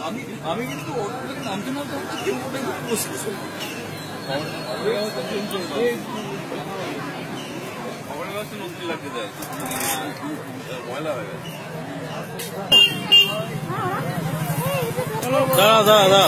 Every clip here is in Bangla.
আমি কিন্তু নামতে নামতে বসেছি নতুন লাগতে দেয় ময়লা হয়ে গেছে দাঁড়া দাঁড়া দাঁড়া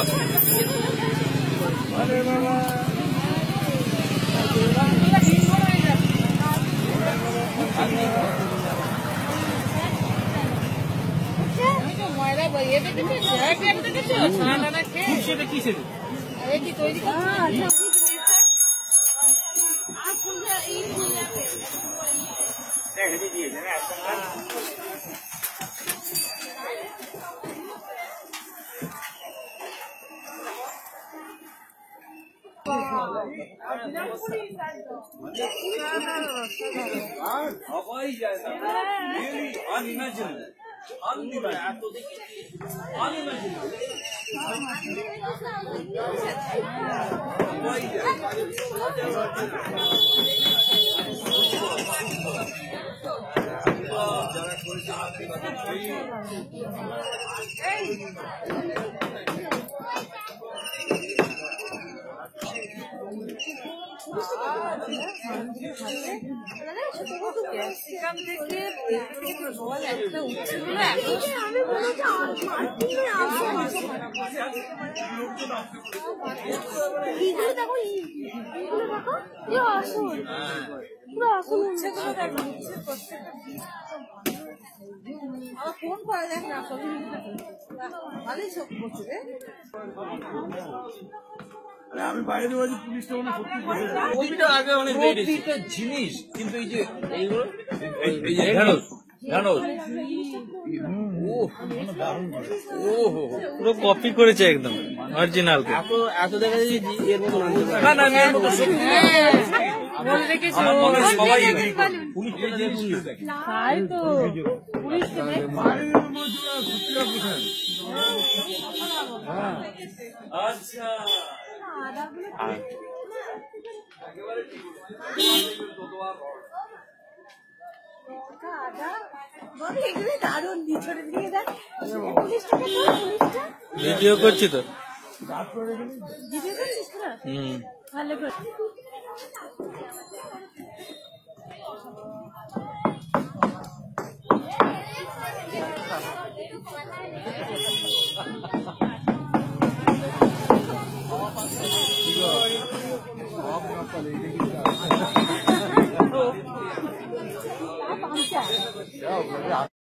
আমি বাইরে বাজে পুলিশটা কপিটা আগে অনেক জিনিস কিন্তু এই যে এইগুলো এই যে পুরো কপি করেছে একদম অরিজিনাল এত দেখা যায় এর মতো সবাই আচ্ছা ভিডিও করছি তো ভালো করে